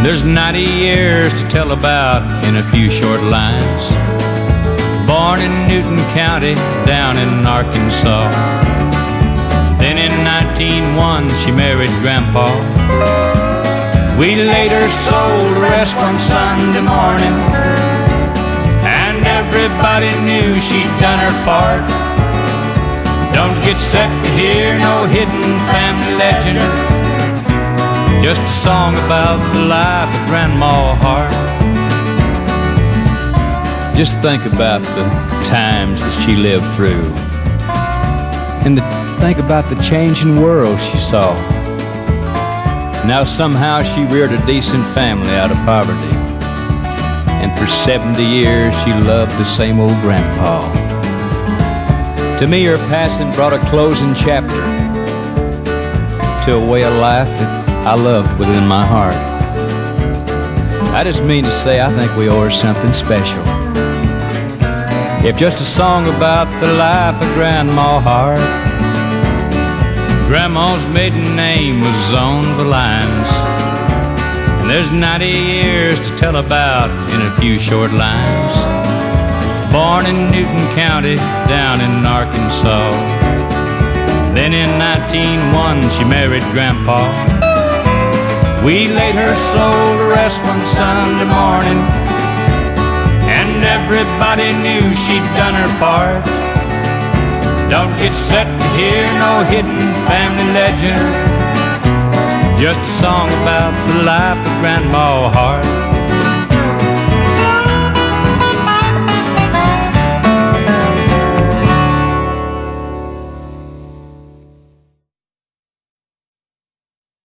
There's 90 years to tell about in a few short lines. Born in Newton County, down in Arkansas. Then in 1901 she married Grandpa. We laid her soul to rest one Sunday morning, and everybody knew she'd done her part. Don't get set to hear no hidden family legend, just a song about the life of Grandma Hart. Just think about the times that she lived through, and think about the changing world she saw. Now somehow she reared a decent family out of poverty, and for 70 years she loved the same old Grandpa. To me, her passing brought a closing chapter to a way of life that I loved within my heart. I just mean to say I think we owe her something special. If just a song about the life of Grandma Hart. Grandma's maiden name was on the lines, and there's 90 years to tell about in a few short lines. Born in Newton County, down in Arkansas. Then in 1901 she married Grandpa. We laid her soul to rest one Sunday morning, and everybody knew she'd done her part. Don't get set to hear no hidden family legend, just a song about the life of Grandma